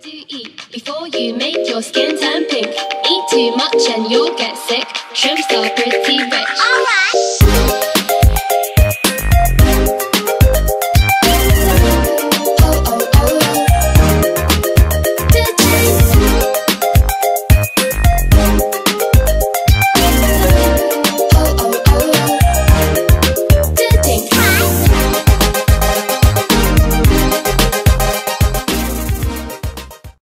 to eat before you make your skin turn pink. Eat too much and you'll get sick. Shrimps are pretty rich. Alright.